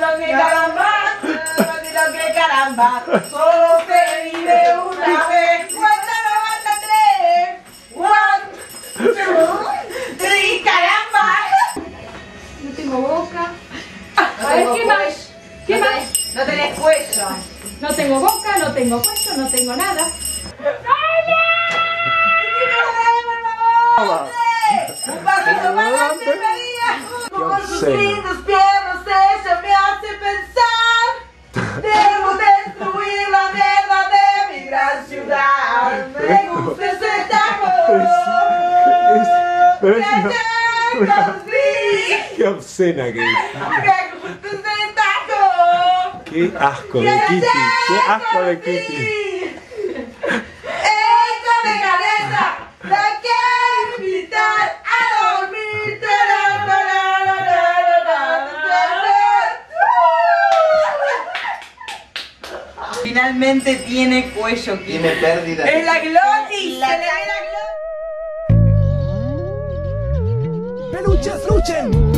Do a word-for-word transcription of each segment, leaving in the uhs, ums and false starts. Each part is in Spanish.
lo que caramba, lo que caramba, solo se vive una vez. Cuéntalo hasta tres. One, two, three, caramba. No tengo boca. A ver, ¿qué más? ¿Qué más? No tenés cuello. No tengo boca, no tengo cuello, no tengo nada. Un pasito para adelante, María. Con sus lindos piernas ella me hace pensar. Debo destruir la mierda de mi gran ciudad. Me gusta ese taco. Qué obscena que es. Me gusta ese taco. Qué asco de Kitty. Qué asco de Kitty. ¡Esta me caleta! ¡La quiero invitar a dormir! Finalmente tiene cuello, Kitty. Tiene pérdida. Es la glotis. La- Se le ve la glotis. ¡Peluches, luchen!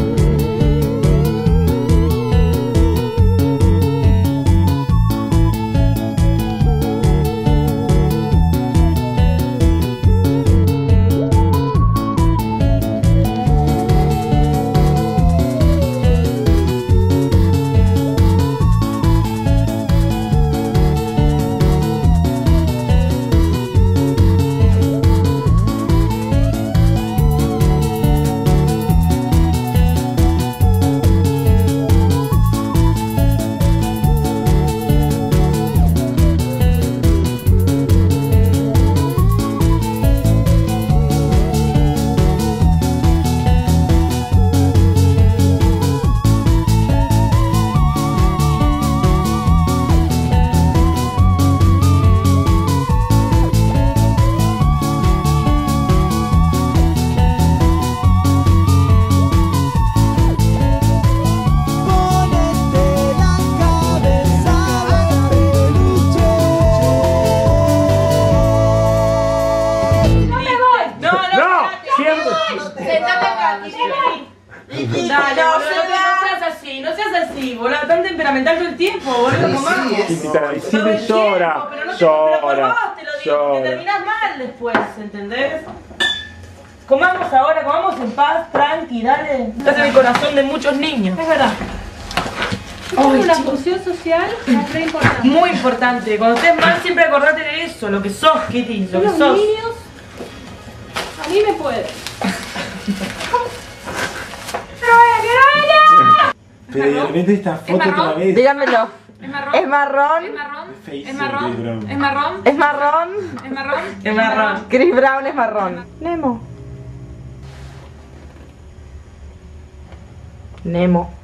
Dale, boludo, no seas así, no seas así, boludo, tan temperamental todo el tiempo, boludo, comamos. Y Todo el llora, tiempo, pero no te- pero por llora, vos te lo digo, porque llora. terminás mal después, ¿entendés? Comamos ahora, comamos en paz, tranqui, dale. Estás en el corazón de muchos niños. Es verdad. Es una función social muy importante. Muy importante. Cuando estés mal, siempre acordate de eso, lo que sos, Kitty, lo que Los sos. niños, a mí me puede. Pero de repente esta foto marrón? otra vez. Dígamelo. ¿Es marrón? ¿Es marrón? ¿Es marrón? Face ¿Es marrón? Chris Brown. ¿Es marrón? ¿Es marrón? ¿Es marrón? Es marrón. Chris Brown es marrón. Nemo. Nemo.